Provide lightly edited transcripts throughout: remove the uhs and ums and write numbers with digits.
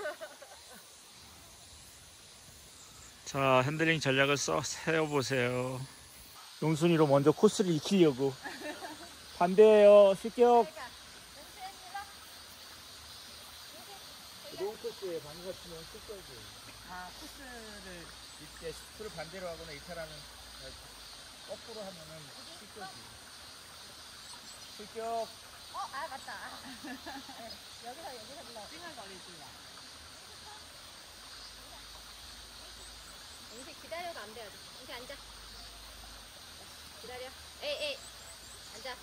자, 핸들링 전략을 세워보세요. 용순이로 먼저 코스를 익히려고. 반대예요. 실격. 로우 코스에 방금 같으면 실격이에요. 아, 코스를. 이때 슈트를 반대로 하거나 이탈하면 거꾸로 하면은 실격이에요. 실격. 아 맞다. 여기서 불러. 찡얼거리지 마. 용세 기다려도 안 돼요. 용세 앉아. 기다려. 에이 앉아.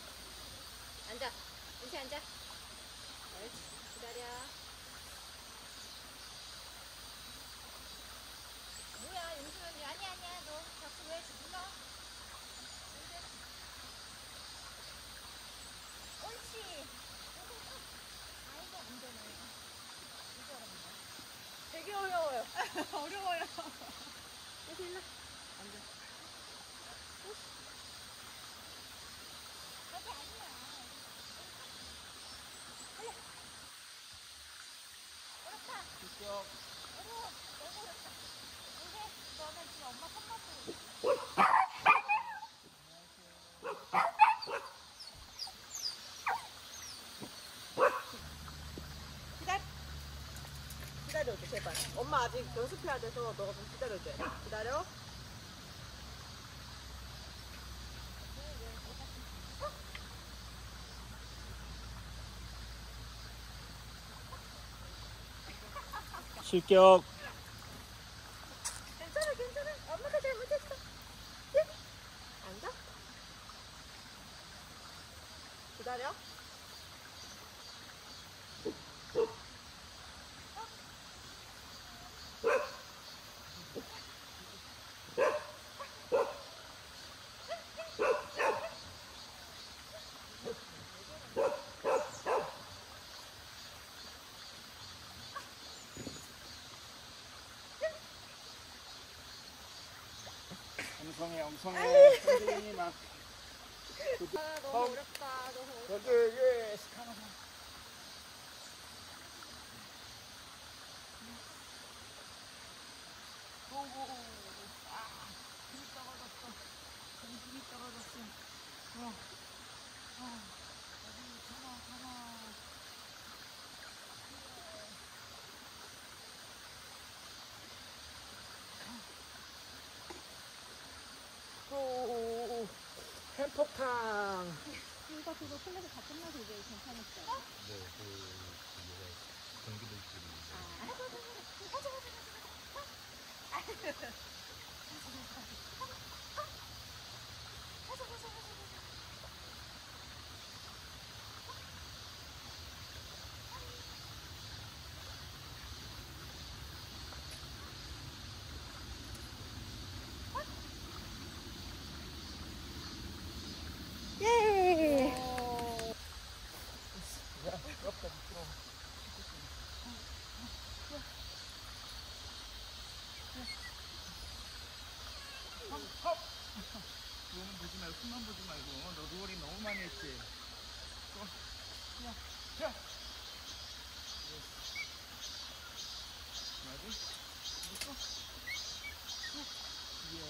용세 앉아. 옳지. 기다려. 뭐야 용수 언니 아니야 너 자꾸 왜 불러? 옳지. 아이고 안 되네. 이거 어렵네. 되게 어려워요. 어려워요. 여기 일로 앉아. 여기 아니야. 빨리. 어렵다. 실격. 어려워. 너무 어렵다. 근데 너는 지금 엄마 손만 보고 있어. 기다려줘, 제발. 엄마 아직 연습해야 돼서 너가 좀 기다려줘야 돼. 기다려. 실격. 괜찮아. 엄마가 잘못했어. 예? 앉아. 기다려. 엉성해. 핸들링이 막. 아 너무 어렵다. 여기, 예, 스카너. 정신이 떨어졌어. 오, 햄폭탕. 이거 그거 클래스 다 끝나서 이제 괜찮았어요. 네, 경기도끼리 예. 눈은 보지 말고, 숨만 보지 말고. 너 누워리 너무 많이 했지? 자. 맞지? 됐어? 예.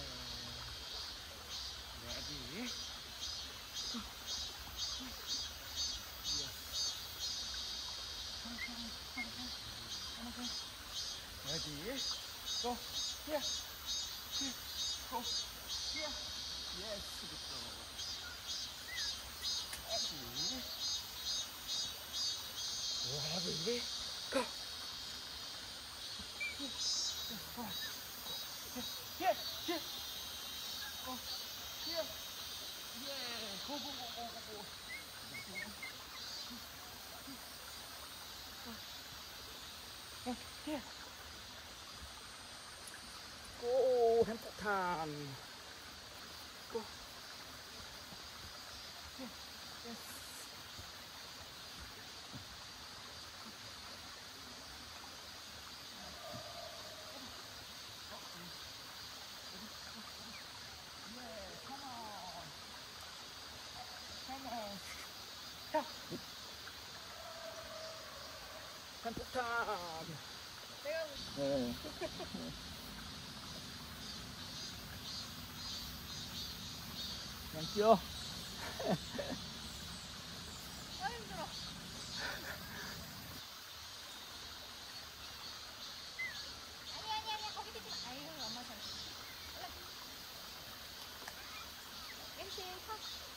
레디. 레디. 고. 예. 고. 예. 예스. 됐어. 레디. 레디. 고. 예. 예. 고. 예. 예. 고고고고고고. 예. 고 햄폭탄. 고. 예. 예스. 자. 햄폭탄. 내가 네. 그냥 뛰어. 아 힘들어. 아니 거기 뛰지 마. 아이고 엄마 잘. 올라. MC 타.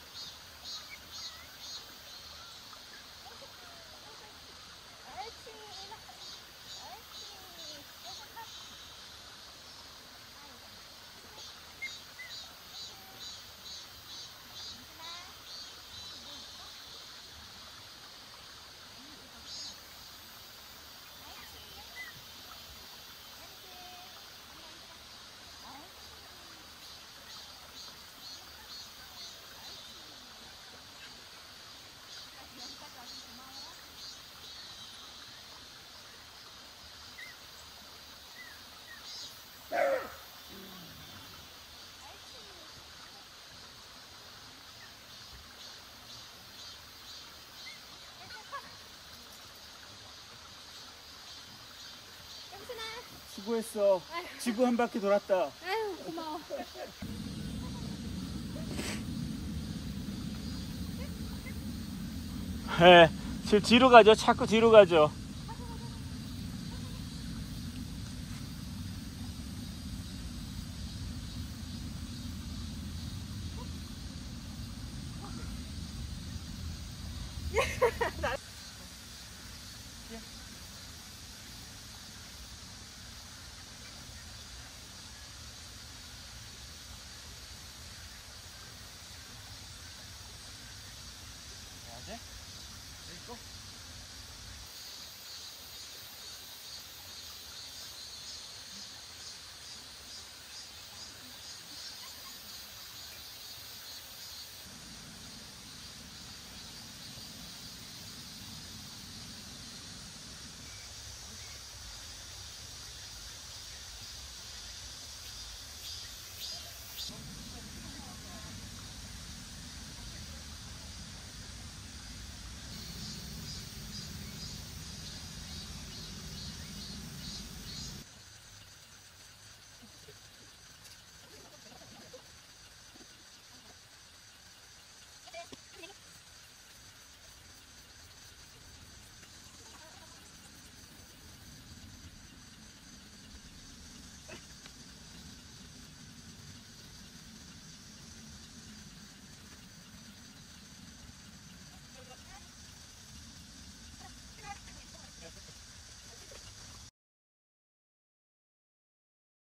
옳지 올라. 옳지. 여기 타. 아이고. 수고했어. 지구 한 바퀴 돌았다. 아유 고마워. 네, 뒤로 가죠. 자꾸 뒤로 가죠.